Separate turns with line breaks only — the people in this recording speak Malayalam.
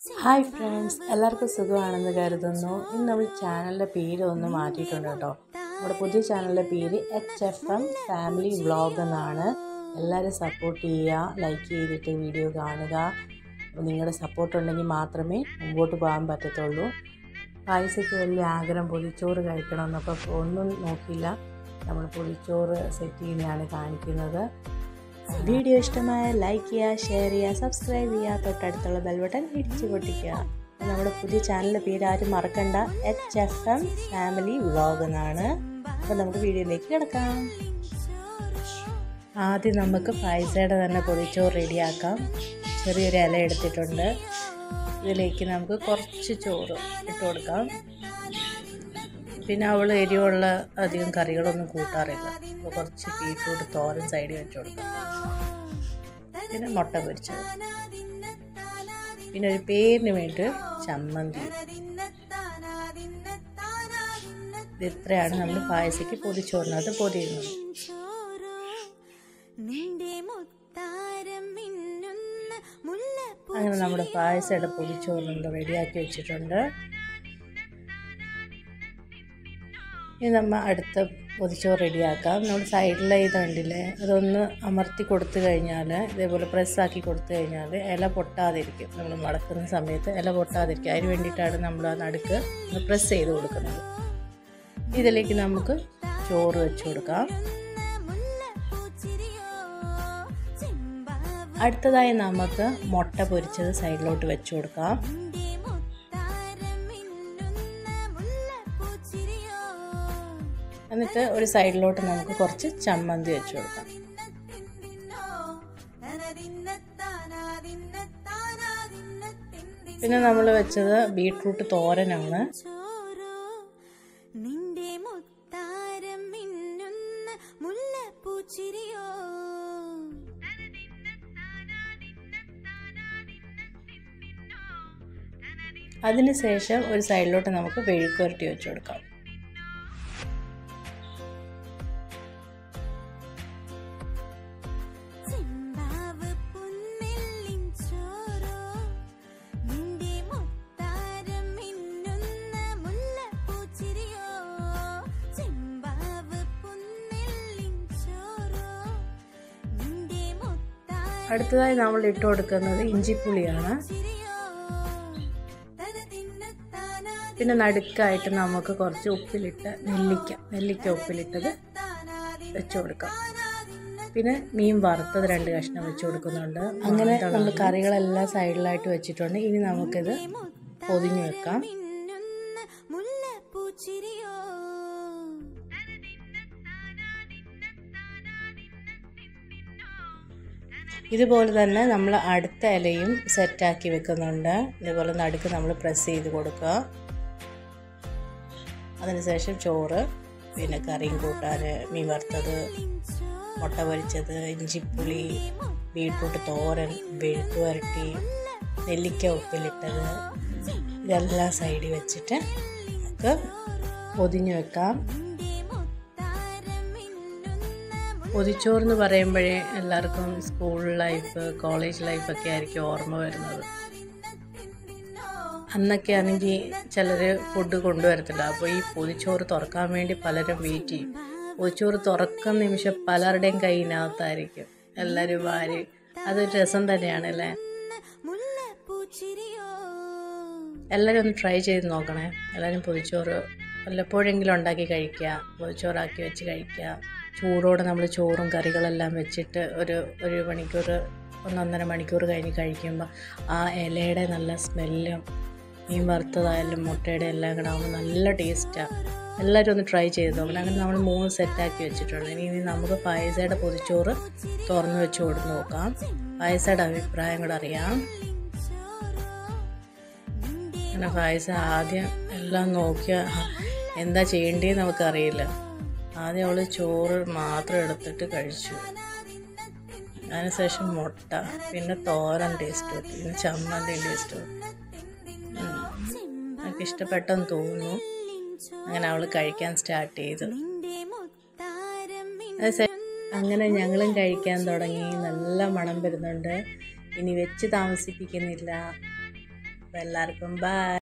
ഹായ് ഫ്രണ്ട്സ്, എല്ലാവർക്കും സുഖമാണെന്ന് കരുതുന്നു. ഇന്ന് നമ്മൾ ചാനലിൻ്റെ പേര് ഒന്ന് മാറ്റിയിട്ടുണ്ട് കേട്ടോ. നമ്മുടെ പുതിയ ചാനലിൻ്റെ പേര് HFM ഫാമിലി വ്ളോഗ് എന്നാണ്. എല്ലാവരും സപ്പോർട്ട് ചെയ്യുക, ലൈക്ക് ചെയ്തിട്ട് വീഡിയോ കാണുക. നിങ്ങളുടെ സപ്പോർട്ട് ഉണ്ടെങ്കിൽ മാത്രമേ മുമ്പോട്ട് പോകാൻ പറ്റത്തുള്ളൂ. പായസയ്ക്ക് വലിയ ആഗ്രഹം പൊതിച്ചോറ് കഴിക്കണമെന്നപ്പോൾ ഒന്നും നോക്കിയില്ല, നമ്മൾ പൊതിച്ചോറ് സെറ്റ് ചെയ്യുന്നതാണ് കാണിക്കുന്നത്. വീഡിയോ ഇഷ്ടമായ ലൈക്ക് ചെയ്യുക, ഷെയർ ചെയ്യുക, സബ്സ്ക്രൈബ് ചെയ്യുക, തൊട്ടടുത്തുള്ള ബെൽ ബട്ടൺ ഇടിച്ചു പൊട്ടിക്കുക. നമ്മുടെ പുതിയ ചാനലിൻ്റെ പേര് ആരും മറക്കണ്ട, HFM ഫാമിലി വ്ളോഗ് എന്നാണ്. അപ്പോൾ നമുക്ക് വീഡിയോയിലേക്ക് കിടക്കാം. ആദ്യം നമുക്ക് പായസയുടെ തന്നെ പൊതിച്ചോറ് റെഡിയാക്കാം. ചെറിയൊരു ഇല എടുത്തിട്ടുണ്ട്. ഇതിലേക്ക് നമുക്ക് കുറച്ച് ചോറ് ഇട്ട് കൊടുക്കാം. പിന്നെ അവൾ എരിവുള്ള അധികം കറികളൊന്നും കൂട്ടാറില്ല, അപ്പോൾ കുറച്ച് ബീറ്റ്റൂട്ട് തോരൻ സൈഡിൽ വെച്ച് കൊടുക്കാം. പിന്നെ മുട്ട പൊരിച്ചത്, പിന്നെ ഒരു പേരിന് വേണ്ടി ചമ്മന്തി. ഇത്രയാണ് നമ്മൾ പായസയ്ക്ക് പൊതിച്ചോറിനകത്ത് പൊതിയുന്നത്. അങ്ങനെ നമ്മുടെ പായസയുടെ പൊതിച്ചോറിനുണ്ട് റെഡിയാക്കി വെച്ചിട്ടുണ്ട്. ഇനി നമ്മൾ അടുത്ത പൊതിച്ചോറ് റെഡിയാക്കാം. നമ്മൾ സൈഡിലെ ഇതുണ്ടല്ലേ, അതൊന്ന് അമർത്തി കൊടുത്തു കഴിഞ്ഞാൽ, ഇതേപോലെ പ്രസ്സാക്കി കൊടുത്തു കഴിഞ്ഞാൽ ഇല പൊട്ടാതിരിക്കും. നമ്മൾ മടക്കുന്ന സമയത്ത് ഇല പൊട്ടാതിരിക്കും. അതിന് വേണ്ടിയിട്ടാണ് നമ്മൾ ആ നടുക്ക് പ്രസ് ചെയ്ത് കൊടുക്കുന്നത്. ഇതിലേക്ക് നമുക്ക് ചോറ് വെച്ച് കൊടുക്കാം. അടുത്തതായി നമുക്ക് മുട്ട പൊരിച്ചത് സൈഡിലോട്ട് വെച്ച് കൊടുക്കാം. എന്നിട്ട് ഒരു സൈഡിലോട്ട് നമുക്ക് കുറച്ച് ചമ്മന്തി വെച്ച് കൊടുക്കാം. പിന്നെ നമ്മൾ വെച്ചത് ബീറ്റ്റൂട്ട് തോരനാണ്. അതിനുശേഷം ഒരു സൈഡിലോട്ട് നമുക്ക് മെഴുക്കുവരട്ടി വെച്ച് കൊടുക്കാം. അടുത്തതായി നമ്മൾ ഇട്ട് കൊടുക്കുന്നത് ഇഞ്ചിപ്പുളിയാണ്. പിന്നെ നടുക്കായിട്ട് നമുക്ക് കുറച്ച് ഉപ്പിലിട്ട് നെല്ലിക്ക ഉപ്പിലിട്ടത് വെച്ച് കൊടുക്കാം. പിന്നെ മീൻ വറുത്തത് 2 കഷ്ണം വെച്ച് കൊടുക്കുന്നുണ്ട്. അങ്ങനെ നമ്മൾ കറികളെല്ലാം സൈഡിലായിട്ട് വെച്ചിട്ടുണ്ട്. ഇനി നമുക്കിത് പൊതിഞ്ഞു വെക്കാം. ഇതുപോലെ തന്നെ നമ്മൾ അടുത്ത ഇലയും സെറ്റാക്കി വെക്കുന്നുണ്ട്. ഇതുപോലെ നടുക്ക് നമ്മൾ പ്രസ് ചെയ്ത് കൊടുക്കുക. അതിനുശേഷം ചോറ്, പിന്നെ കറിയും കൂട്ടാൻ, മീൻ വറുത്തത്, മുട്ട പൊരിച്ചത്, ഇഞ്ചിപ്പുളി, ബീറ്റ്റൂട്ട് തോരൻ, മെഴുക്ക് വരട്ടി, നെല്ലിക്ക ഉപ്പിലിട്ടത്, ഇതെല്ലാം സൈഡിൽ വെച്ചിട്ട് നമുക്ക് പൊതിഞ്ഞു വെക്കാം. പൊതിച്ചോറെന്ന് പറയുമ്പോഴേ എല്ലാവർക്കും സ്കൂൾ ലൈഫ്, കോളേജ് ലൈഫൊക്കെ ആയിരിക്കും ഓർമ്മ വരുന്നത്. അന്നൊക്കെ ആണെങ്കിൽ ചിലർ ഫുഡ് കൊണ്ടുവരത്തില്ല. അപ്പോൾ ഈ പൊതിച്ചോറ് തുറക്കാൻ വേണ്ടി പലരും വെയിറ്റ് ചെയ്യും. പൊതിച്ചോറ് തുറക്കുന്ന നിമിഷം പലരുടെയും കയ്യിനകത്തായിരിക്കും എല്ലാവരും വാരി. അതൊരു രസം തന്നെയാണ് അല്ലേ? എല്ലാവരും ഒന്ന് ട്രൈ ചെയ്ത് നോക്കണേ. എല്ലാവരും പൊതിച്ചോറ് വല്ലപ്പോഴെങ്കിലും ഉണ്ടാക്കി കഴിക്കുക, പൊതിച്ചോറാക്കി വെച്ച് കഴിക്കുക. ചൂടോടെ നമ്മൾ ചോറും കറികളെല്ലാം വെച്ചിട്ട് ഒരു മണിക്കൂർ, 1.5 മണിക്കൂർ കഴിഞ്ഞ് കഴിക്കുമ്പോൾ ആ ഇലയുടെ നല്ല സ്മെല്ലും മീൻ വറുത്തതായാലും മുട്ടയുടെ എല്ലാം കൂടെ ആകുമ്പോൾ നല്ല ടേസ്റ്റാണ്. എല്ലാവരും ഒന്ന് ട്രൈ ചെയ്ത് നോക്കണം. അങ്ങനെ നമ്മൾ 3 സെറ്റാക്കി വെച്ചിട്ടുണ്ട്. ഇനി നമുക്ക് പായസയുടെ പൊതിച്ചോറ് തുറന്ന് വെച്ച് കൊടുത്ത് നോക്കാം. പായസയുടെ അഭിപ്രായം കൂടെ അറിയാം. അങ്ങനെ പായസം ആദ്യം എല്ലാം നോക്കിയാൽ എന്താ ചെയ്യേണ്ടതെന്ന് നമുക്കറിയില്ല. ആദ്യം അവൾ ചോറ് മാത്രം എടുത്തിട്ട് കഴിച്ചു. അതിനുശേഷം മുട്ട, പിന്നെ തോരൻ ടേസ്റ്റ്, പിന്നെ ചമ്മന്തി ടേസ്റ്റ്. എനിക്ക് ഇഷ്ടപ്പെട്ടെന്ന് തോന്നുന്നു. അങ്ങനെ അവൾ കഴിക്കാൻ സ്റ്റാർട്ട് ചെയ്തു. അങ്ങനെ ഞങ്ങളും കഴിക്കാൻ തുടങ്ങി. നല്ല മണം വരുന്നുണ്ട്. ഇനി വെച്ച് താമസിപ്പിക്കുന്നില്ല. അപ്പോൾ എല്ലാവർക്കും ബൈ.